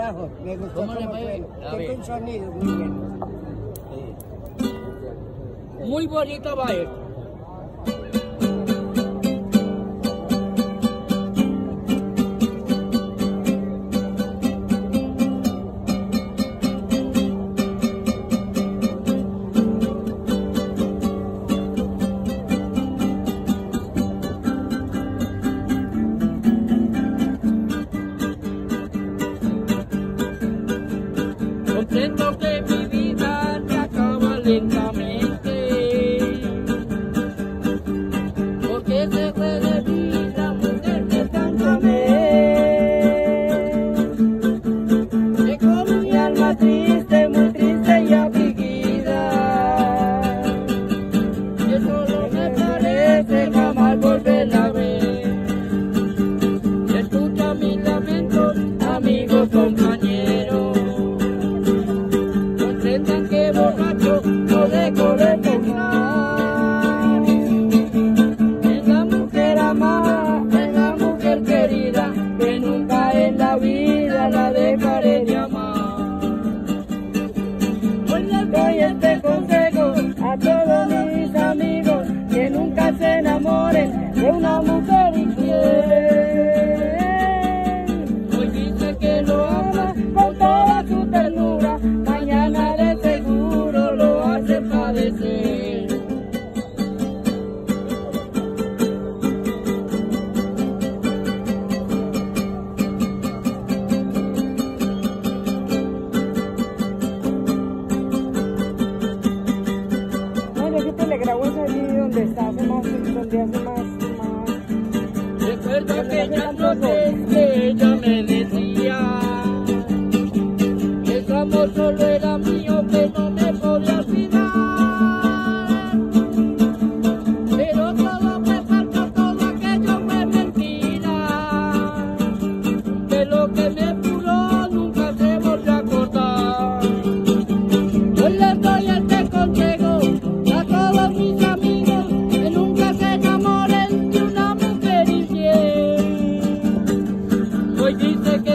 trabajo. Me gustó ¿Cómo le cómo fue? fue. A Tengo ver. un sonido muy bien. Muy bonito va esto. Contento que mi vida se acaba lentamente, porque se fue de mí la mujer que tanto amé. Dejó mi alma triste, muy triste y afligida, que solo me parece jamás volverla a ver. Escucha mis lamentos, amigos, compañeros. Comprendan que borracho no dejo de pensar en la mujer amada, en la mujer querida, que nunca en la vida la dejaré de amar. Hoy les doy este consejo a todos mis amigos, que nunca se enamoren de una mujer infiel. Hoy dice que lo ama con toda su ternura, mañana de seguro lo hace padecer. No, yo siempre le grabo ese video donde está, donde hace más. Recuerdo aquellas noches que ella me decía que su amor solo era mío, que no me podía olvidar. Pero todo fue falso, todo aquello fue mentira, que lo que me juró nunca se volvió a acordar. Hoy les doy este consejo a todos mis amigos, que nunca se enamoren de una mujer infiel. Hoy dice que